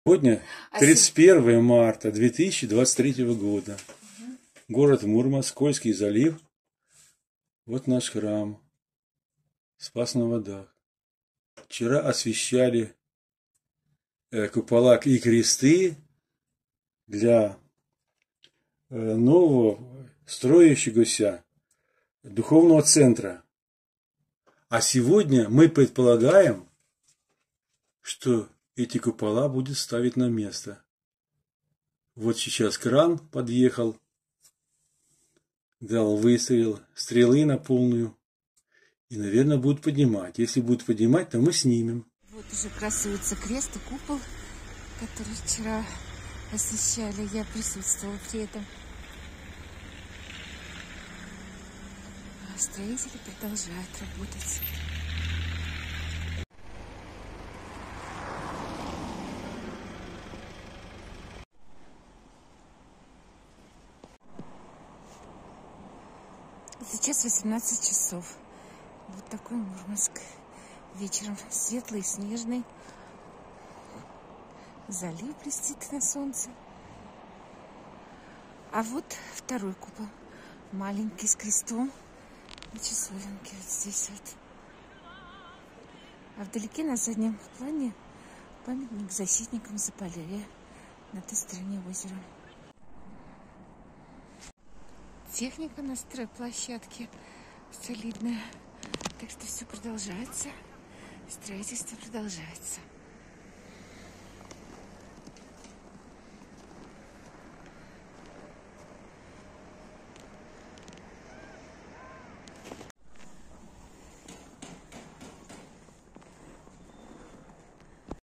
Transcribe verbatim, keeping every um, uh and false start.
Сегодня тридцать первое марта две тысячи двадцать третьего года. Город Мурманск, Кольский залив. Вот наш храм. Спас на водах. Вчера освещали э, купола и кресты для э, нового строящегося духовного центра. А сегодня мы предполагаем, что эти купола будет ставить на место. Вот сейчас кран подъехал, дал выстрел, стрелы на полную. И, наверное, будут поднимать. Если будут поднимать, то мы снимем. Вот уже красуется крест и купол, который вчера освещали. Я присутствовала при этом. А строители продолжают работать. Сейчас восемнадцать часов. Вот такой Мурманск. Вечером светлый, снежный. Залив блестит на солнце. А вот второй купол. Маленький, с крестом. И часовенки вот здесь вот. А вдалеке на заднем плане памятник защитникам Заполярья на той стороне озера. Техника на стройплощадке солидная. Так что все продолжается. Строительство продолжается.